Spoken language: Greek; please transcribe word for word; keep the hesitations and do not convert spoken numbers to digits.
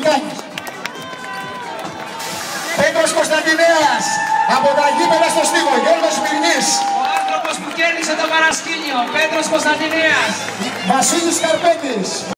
Μητσοτάκης. Πέτρος Κωνσταντινέας, από τα γήπεδα στο Στίβο, Γιώργος Μυρνής. Ο άνθρωπος που κέρδισε το παρασκήνιο, Πέτρος Κωνσταντινέας. Βασίλης Καρπέτης.